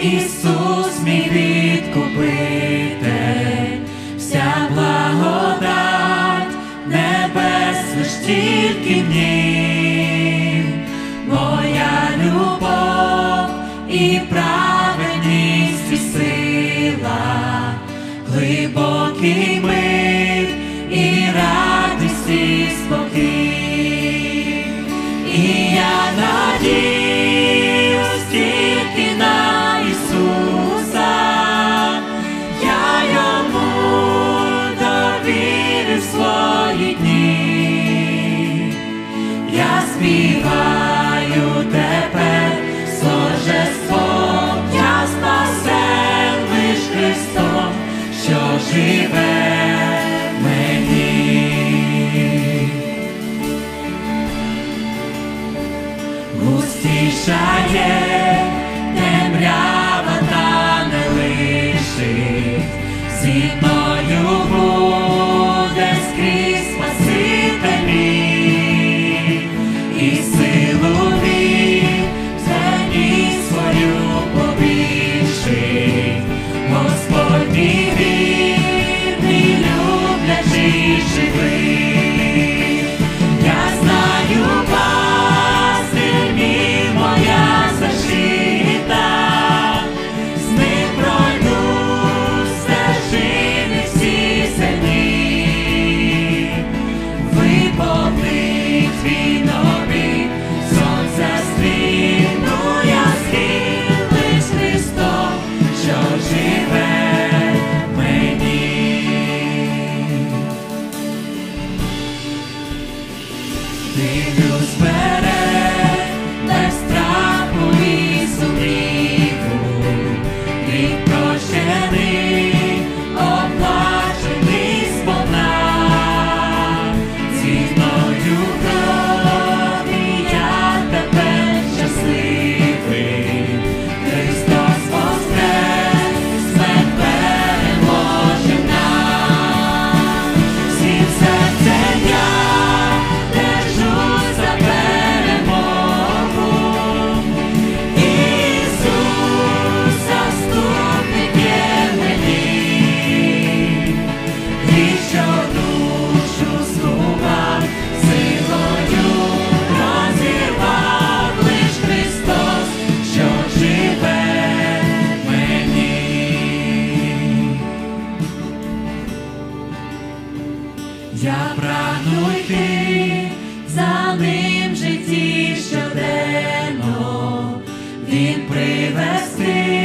Ісус мій відкупитель, вся благодать небес лиш тільки в Нім. Моя любов і праведність і сила, глибокий мир і радість і спокій. І я надіюсь тільки на Ісуса, я Йому довірив свої дні. Я співаю тепер з торжеством, я спасен лиш Христом, що живе в мені. Густішає темрява, та не лишить, зі мною буде скрізь Спаситель мій, і силу він мені свою повішить. Господь мій вірний, люблячий, живий. Я знаю, Пастир мій, моя защита, з ним пройду стежини всі земні. Виповнить він обіт, сонця стрім, ну я схил лиш Христом, що живе в мені. Дивлюсь вперед, без страху і сумніву, гріх прощений, оплачений сповна. Ціною крові я тепер щасливий, Христос воскрес, смерть переможена. Всім серцем я держусь за перемогу. Ісус, заступник є в мені, гріх, що душу скував, силою розірвав лиш Христос, що живе в мені. Я прагну йти за ним в житті щоденно, він привести